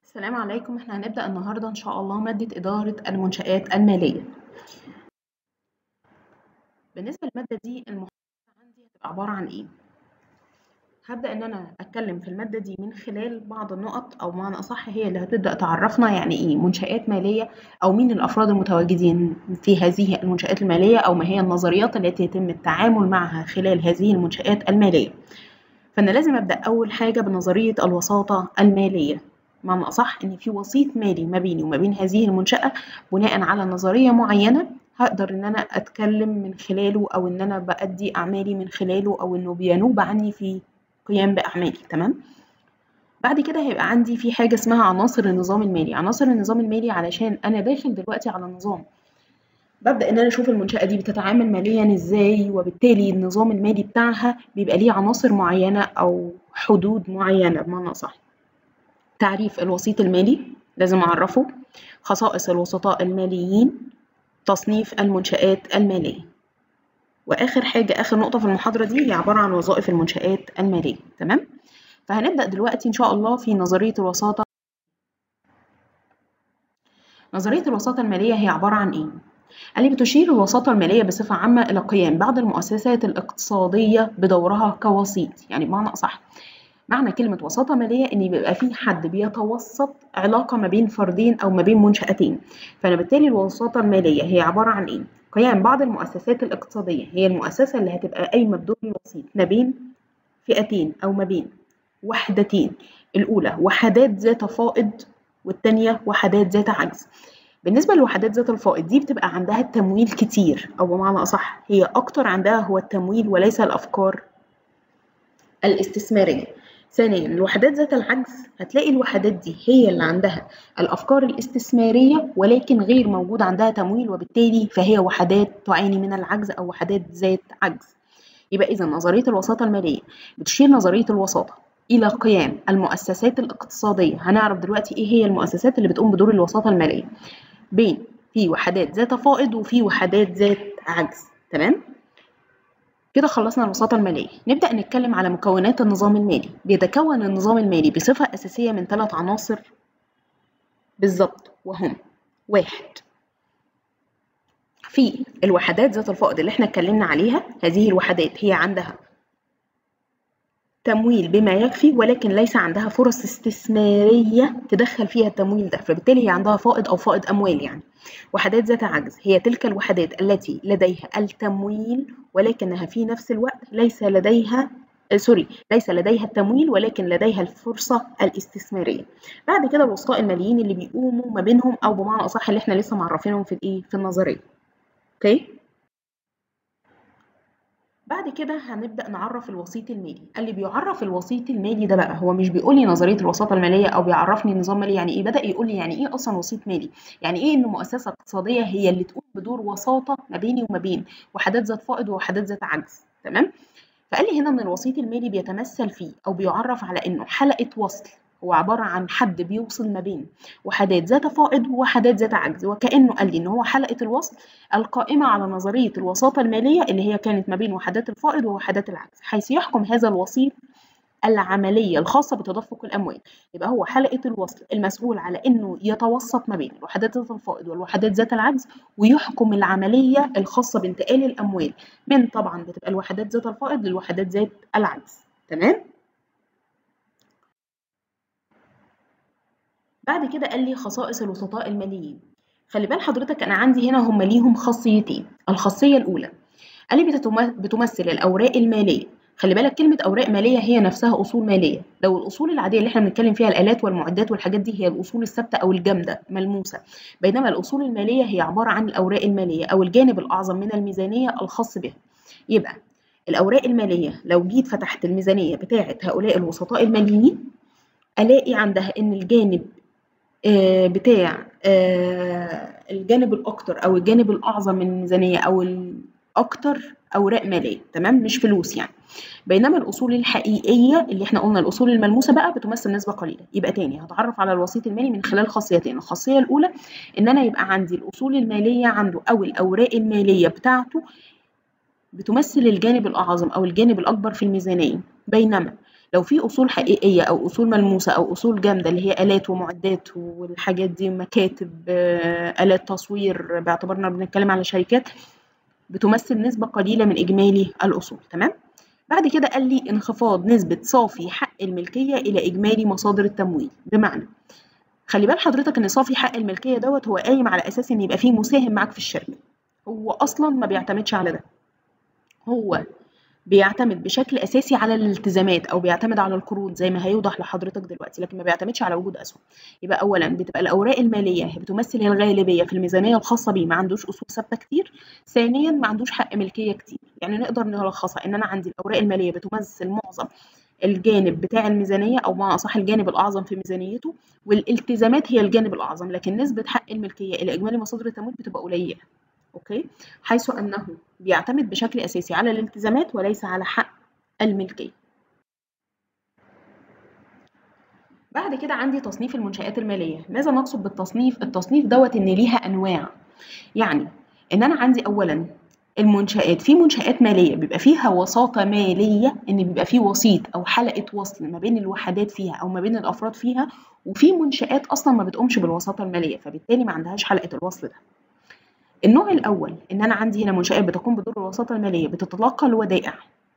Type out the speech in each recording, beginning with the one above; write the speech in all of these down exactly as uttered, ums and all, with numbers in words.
السلام عليكم. احنا هنبدأ النهاردة إن شاء الله مادة إدارة المنشآت المالية. بالنسبة للمادة دي المحاضرة عندي هتبقى عبارة عن إيه؟ هبدأ إن أنا أتكلم في المادة دي من خلال بعض النقط، أو بمعنى أصح هي اللي هتبدأ تعرفنا يعني إيه منشآت مالية، أو مين الأفراد المتواجدين في هذه المنشآت المالية، أو ما هي النظريات التي يتم التعامل معها خلال هذه المنشآت المالية. فأنا لازم أبدأ أول حاجة بنظرية الوساطة المالية، بمعنى أصح إن في وسيط مالي ما بيني وما بين هذه المنشأة بناء على نظرية معينة هقدر إن أنا أتكلم من خلاله، أو إن أنا بأدي أعمالي من خلاله، أو إنه بينوب عني في قيام بأعمالي. تمام. بعد كده هيبقى عندي في حاجة اسمها عناصر النظام المالي. عناصر النظام المالي علشان أنا داخل دلوقتي على نظام، ببدأ إن أنا أشوف المنشأة دي بتتعامل ماليًا إزاي، وبالتالي النظام المالي بتاعها بيبقى ليه عناصر معينة أو حدود معينة بمعنى أصح. تعريف الوسيط المالي لازم أعرفه، خصائص الوسطاء الماليين، تصنيف المنشآت المالية، وآخر حاجة آخر نقطة في المحاضرة دي هي عبارة عن وظائف المنشآت المالية. تمام؟ فهنبدأ دلوقتي إن شاء الله في نظرية الوساطة. نظرية الوساطة المالية هي عبارة عن إيه؟ اللي بتشير الوساطة المالية بصفة عامة إلى قيام بعض المؤسسات الاقتصادية بدورها كوسيط. يعني بمعنى أصح معنى كلمة وساطة مالية إن بيبقى في حد بيتوسط علاقة ما بين فردين أو ما بين منشأتين. فأنا بالتالي الوساطة المالية هي عبارة عن إيه؟ قيام بعض المؤسسات الاقتصادية، هي المؤسسة اللي هتبقى قايمة بدور الوسيط ما بين فئتين أو ما بين وحدتين. الأولى وحدات ذات فائض، والتانية وحدات ذات عجز. بالنسبة للوحدات ذات الفائض دي بتبقى عندها التمويل كتير، أو بمعنى أصح هي أكتر عندها هو التمويل وليس الأفكار الاستثمارية. ثانيا الوحدات ذات العجز هتلاقي الوحدات دي هي اللي عندها الأفكار الاستثمارية ولكن غير موجود عندها تمويل، وبالتالي فهي وحدات تعاني من العجز أو وحدات ذات عجز. يبقى إذا نظرية الوساطة المالية بتشير نظرية الوساطة إلى قيام المؤسسات الاقتصادية. هنعرف دلوقتي إيه هي المؤسسات اللي بتقوم بدور الوساطة المالية بين في وحدات ذات فائض وفي وحدات ذات عجز. تمام؟ كده خلصنا الوساطة المالية. نبدأ نتكلم على مكونات النظام المالي. بيتكون النظام المالي بصفة أساسية من ثلاث عناصر بالظبط، وهم: واحد، في الوحدات ذات الفائض اللي احنا اتكلمنا عليها، هذه الوحدات هي عندها تمويل بما يكفي ولكن ليس عندها فرص استثمارية تدخل فيها التمويل ده، فبالتالي هي عندها فائض أو فائض أموال. يعني وحدات ذات عجز هي تلك الوحدات التي لديها التمويل ولكنها في نفس الوقت ليس لديها سوري ليس لديها التمويل ولكن لديها الفرصة الاستثمارية. بعد كده الوسطاء الماليين اللي بيقوموا ما بينهم، أو بمعنى أصح اللي احنا لسه معرفينهم في الإيه في النظرية. أوكي؟ بعد كده هنبدأ نعرف الوسيط المالي. اللي بيعرف الوسيط المالي ده بقى هو مش بيقول لي نظرية الوساطة المالية أو بيعرفني نظام مالي يعني إيه، بدأ يقول لي يعني إيه أصلا وسيط مالي، يعني إيه إن مؤسسة اقتصادية هي اللي تقوم بدور وساطة ما بيني وما بين وحدات ذات فائض ووحدات ذات عجز. تمام؟ فقال لي هنا إن الوسيط المالي بيتمثل فيه أو بيعرف على إنه حلقة وصل، هو عبارة عن حد بيوصل ما بين وحدات ذات فائض ووحدات ذات عجز، وكأنه قال لي إن هو حلقة الوصل القائمة على نظرية الوساطة المالية اللي هي كانت ما بين وحدات الفائض ووحدات العجز، حيث يحكم هذا الوسيط العملية الخاصة بتدفق الأموال. يبقى هو حلقة الوصل المسؤول على إنه يتوسط ما بين الوحدات ذات الفائض والوحدات ذات العجز، ويحكم العملية الخاصة بانتقال الأموال من طبعا بتبقى الوحدات ذات الفائض للوحدات ذات العجز. تمام؟ بعد كده قال لي خصائص الوسطاء الماليين. خلي بال حضرتك أنا عندي هنا هم ليهم خاصيتين. الخاصية الأولى قال لي بتمثل الأوراق المالية. خلي بالك كلمة أوراق مالية هي نفسها أصول مالية. لو الأصول العادية اللي احنا بنتكلم فيها الآلات والمعدات والحاجات دي هي الأصول الثابتة أو الجامدة ملموسة، بينما الأصول المالية هي عبارة عن الأوراق المالية أو الجانب الأعظم من الميزانية الخاص بها. يبقى الأوراق المالية لو جيت فتحت الميزانية بتاعة هؤلاء الوسطاء الماليين ألاقي عندها إن الجانب آه بتاع آه الجانب الأكتر أو الجانب الأعظم من الميزانية أو الأكتر أوراق مالية. تمام؟ مش فلوس يعني. بينما الأصول الحقيقية اللي احنا قلنا الأصول الملموسة بقى بتمثل نسبة قليلة. يبقى تاني هتعرف على الوسيط المالي من خلال خاصيتين. الخاصية الأولى إن أنا يبقى عندي الأصول المالية عنده أو الأوراق المالية بتاعته بتمثل الجانب الأعظم أو الجانب الأكبر في الميزانية، بينما لو في أصول حقيقية أو أصول ملموسة أو أصول جامدة اللي هي آلات ومعدات والحاجات دي، مكاتب، آه، آلات تصوير، باعتبارنا بنتكلم على شركات، بتمثل نسبة قليلة من إجمالي الأصول. تمام. بعد كده قال لي انخفاض نسبة صافي حق الملكية إلى إجمالي مصادر التمويل. بمعنى خلي بال حضرتك إن صافي حق الملكية دوت هو قايم على أساس إن يبقى فيه مساهم معاك في الشركة. هو أصلا ما بيعتمدش على ده، هو بيعتمد بشكل أساسي على الالتزامات أو بيعتمد على القروض زي ما هيوضح لحضرتك دلوقتي، لكن ما بيعتمدش على وجود أسهم. يبقى أولا بتبقى الأوراق المالية هي بتمثل الغالبية في الميزانية الخاصة بيه، ما عندوش أصول ثابتة كتير. ثانيا ما عندوش حق ملكية كتير. يعني نقدر نلخصها إن أنا عندي الأوراق المالية بتمثل معظم الجانب بتاع الميزانية أو بمعنى أصح الجانب الأعظم في ميزانيته، والالتزامات هي الجانب الأعظم، لكن نسبة حق الملكية إلى إجمالي مصادر التمويل بتبقى قليلة. أوكي، حيث أنه بيعتمد بشكل أساسي على الالتزامات وليس على حق الملكية. بعد كده عندي تصنيف المنشآت المالية. ماذا نقصد بالتصنيف؟ التصنيف دوت إن ليها أنواع. يعني إن أنا عندي أولا المنشآت، في منشآت مالية بيبقى فيها وساطة مالية، إن بيبقى فيه وسيط أو حلقة وصل ما بين الوحدات فيها أو ما بين الأفراد فيها، وفي منشآت أصلا ما بتقومش بالوساطة المالية فبالتالي ما عندهاش حلقة الوصل ده. النوع الأول إن أنا عندي هنا منشآت بتقوم بدور الوساطة المالية، بتتلقى الودائع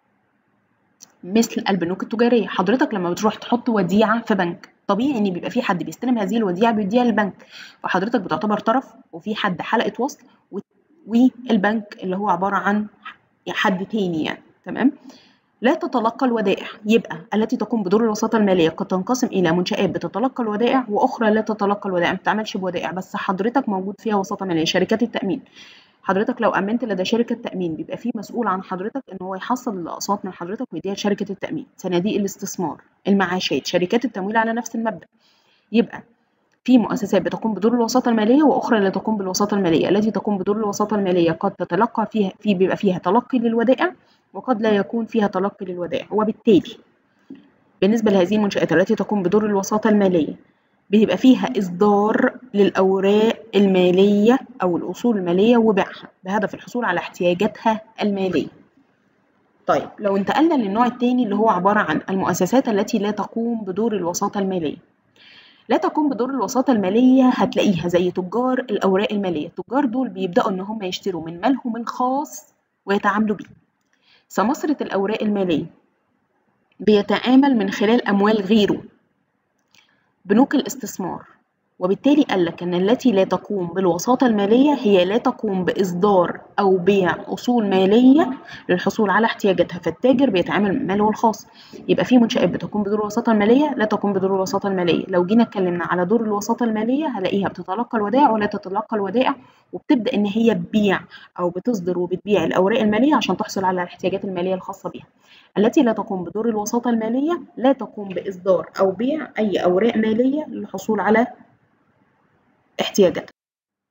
مثل البنوك التجارية. حضرتك لما بتروح تحط وديعة في بنك، طبيعي إن بيبقى في حد بيستلم هذه الوديعة بيديها للبنك، فحضرتك بتعتبر طرف وفي حد حلقة وصل والبنك اللي هو عبارة عن حد تاني يعني. تمام. لا تتلقى الودائع، يبقى التي تقوم بدور الوساطة المالية قد تنقسم إلى منشآت بتتلقى الودائع وأخرى لا تتلقى الودائع، ما بتعملش بودائع بس حضرتك موجود فيها وساطة مالية. شركات التأمين، حضرتك لو أمنت لدى شركة تأمين بيبقى في مسؤول عن حضرتك إن هو يحصل الأقساط من حضرتك ويديها لشركة التأمين. صناديق الاستثمار، المعاشات، شركات التمويل على نفس المبدأ. يبقى في مؤسسات بتقوم بدور الوساطة المالية وأخرى لا تقوم بالوساطة المالية. التي تقوم بدور الوساطة المالية قد تتلقى فيها في بيبقى فيها تلقي للودائع وقد لا يكون فيها تلقي للودائع. وبالتالي بالنسبة لهذه المنشآت التي تقوم بدور الوساطة المالية بيبقى فيها إصدار للأوراق المالية أو الأصول المالية وبيعها بهدف الحصول على احتياجاتها المالية. طيب لو انتقلنا للنوع الثاني اللي هو عبارة عن المؤسسات التي لا تقوم بدور الوساطة المالية. لا تقوم بدور الوساطة المالية هتلاقيها زي تجار الأوراق المالية. التجار دول بيبدأوا إن هم يشتروا من مالهم الخاص ويتعاملوا بيه. سمسرة الأوراق المالية بيتعامل من خلال أموال غيره، بنوك الاستثمار. وبالتالي قال لك أن التي لا تقوم بالوساطة المالية هي لا تقوم بإصدار أو بيع أصول مالية للحصول على احتياجاتها، فالتاجر بيتعامل من ماله الخاص. يبقى في منشآت بتقوم بدور الوساطة المالية لا تقوم بدور الوساطة المالية. لو جينا اتكلمنا على دور الوساطة المالية هلاقيها بتتلقى الودائع ولا تتلقى الودائع، وبتبدأ إن هي تبيع أو بتصدر وبتبيع الأوراق المالية عشان تحصل على الاحتياجات المالية الخاصة بها. التي لا تقوم بدور الوساطة المالية لا تقوم بإصدار أو بيع أي أوراق مالية للحصول على احتياجاتها.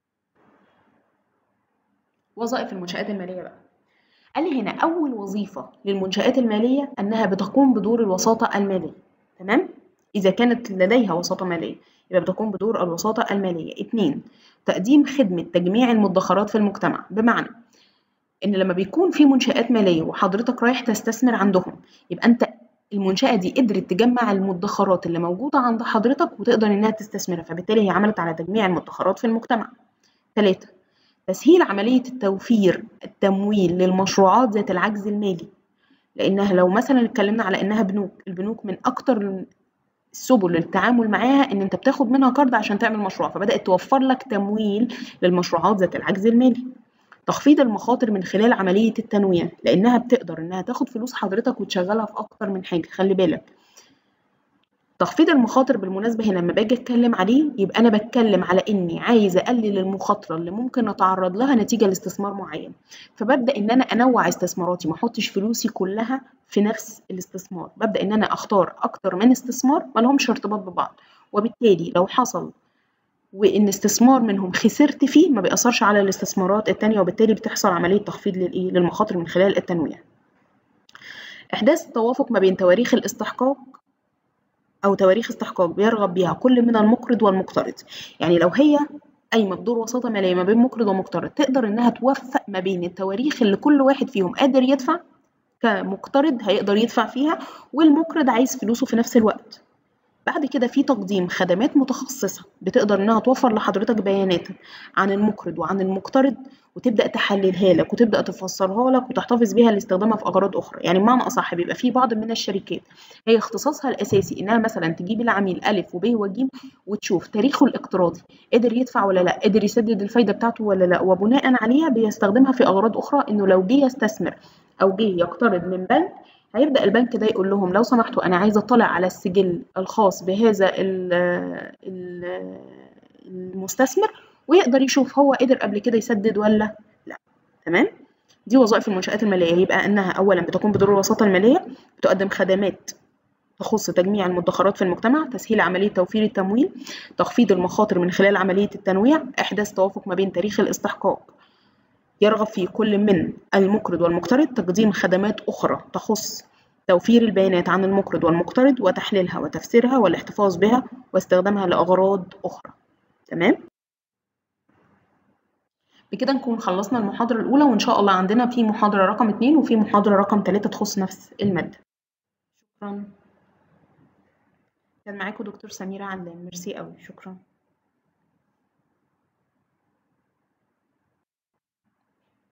وظائف المنشآت المالية بقى، قال لي هنا أول وظيفة للمنشآت المالية أنها بتقوم بدور الوساطة المالية. تمام؟ إذا كانت لديها وساطة مالية يبقى بتقوم بدور الوساطة المالية. اتنين، تقديم خدمة تجميع المدخرات في المجتمع. بمعنى إن لما بيكون في منشآت مالية وحضرتك رايح تستثمر عندهم، يبقى أنت المنشأة دي قدرت تجمع المدخرات اللي موجودة عند حضرتك وتقدر إنها تستثمرها، فبالتالي هي عملت على تجميع المدخرات في المجتمع. ثلاثة، تسهيل عملية التوفير التمويل للمشروعات ذات العجز المالي. لأنها لو مثلا اتكلمنا على إنها بنوك، البنوك من أكتر السبل للتعامل معاها إن أنت بتاخد منها قرض عشان تعمل مشروع، فبدأت توفر لك تمويل للمشروعات ذات العجز المالي. تخفيض المخاطر من خلال عملية التنويع، لأنها بتقدر إنها تاخد فلوس حضرتك وتشغلها في أكتر من حاجة. خلي بالك تخفيض المخاطر بالمناسبة هنا لما باجي أتكلم عليه يبقى أنا بتكلم على إني عايزة أقلل المخاطرة اللي ممكن أتعرض لها نتيجة لاستثمار معين، فببدأ إن أنا أنوع استثماراتي، ما أحطش فلوسي كلها في نفس الاستثمار، ببدأ إن أنا أختار أكتر من استثمار ما لهمش ارتباط ببعض، وبالتالي لو حصل وإن استثمار منهم خسرت فيه ما بيأثرش على الاستثمارات التانية، وبالتالي بتحصل عملية تخفيض للإيه؟ للمخاطر من خلال التنويع. إحداث التوافق ما بين تواريخ الاستحقاق أو تواريخ استحقاق بيرغب بها كل من المقرض والمقترض. يعني لو هي قايمة بدور وساطة مالية ما بين مقرض ومقترض تقدر إنها توفق ما بين التواريخ اللي كل واحد فيهم قادر يدفع كمقترض هيقدر يدفع فيها، والمقرض عايز فلوسه في نفس الوقت. بعد كده في تقديم خدمات متخصصة بتقدر إنها توفر لحضرتك بيانات عن المقرض وعن المقترض، وتبدأ تحللها لك وتبدأ تفسرها لك وتحتفظ بيها لاستخدامها في أغراض أخرى. يعني بمعنى أصح بيبقى في بعض من الشركات هي اختصاصها الأساسي إنها مثلا تجيب العميل ألف وب وج وتشوف تاريخه الاقتراضي، قدر يدفع ولا لا، قدر يسدد الفايدة بتاعته ولا لا، وبناء عليها بيستخدمها في أغراض أخرى. إنه لو جه يستثمر أو جه يقترض من بنك، هيبدأ البنك ده يقول لهم لو سمحتوا أنا عايز أطلع على السجل الخاص بهذا المستثمر، ويقدر يشوف هو قدر قبل كده يسدد ولا لا. تمام. دي وظائف المنشآت المالية، يبقى أنها أولا بتقوم بدور الوساطة المالية، بتقدم خدمات تخص تجميع المدخرات في المجتمع، تسهيل عملية توفير التمويل، تخفيض المخاطر من خلال عملية التنويع، إحداث توافق ما بين تاريخ الاستحقاق يرغب في كل من المقرض والمقترض، تقديم خدمات أخرى تخص توفير البيانات عن المقرض والمقترض وتحليلها وتفسيرها والاحتفاظ بها واستخدامها لأغراض أخرى. تمام. بكده نكون خلصنا المحاضرة الأولى، وإن شاء الله عندنا في محاضرة رقم اتنين وفي محاضرة رقم تلاتة تخص نفس المادة. شكرا. كان معاكم دكتور سميرة علام. ميرسي قوي. شكرا.